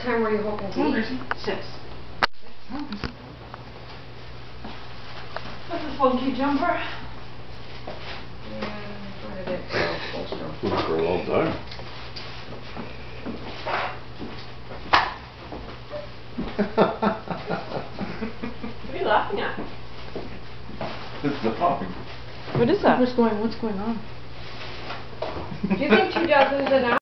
time were you hoping to eat? 6. That's a funky jumper. Quite a bit bolster. For a long time. What are you laughing at? It's the popping. What is that? What's going on? Do you think 2 dozen is enough?